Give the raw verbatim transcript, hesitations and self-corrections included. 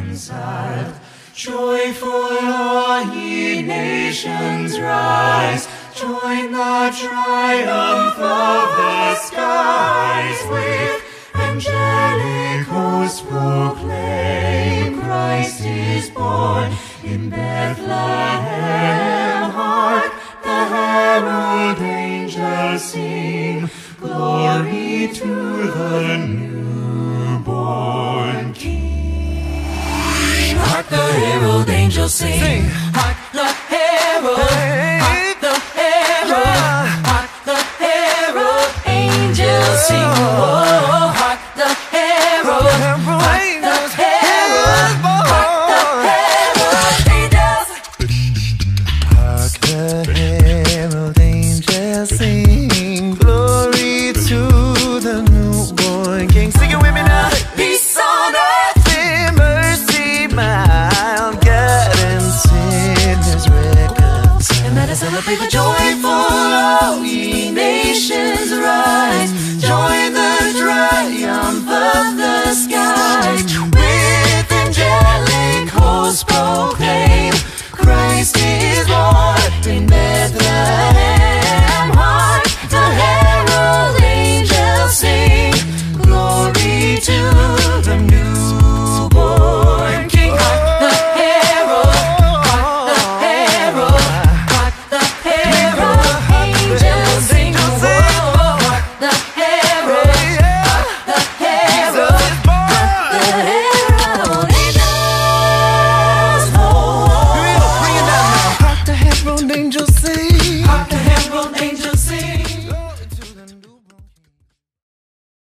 heavens sad. Joyful all ye nations rise, join the triumph of the skies. With angelic hosts proclaim, Christ is born in Bethlehem. Hark, the herald angels sing, glory to the newborn King. Hark, the herald angels sing, sing. Hark, the herald, hark, the herald, hark, the herald angels sing. Oh, hark, the herald, hark, the herald, hark, the herald angels. Hark, the herald angels sing,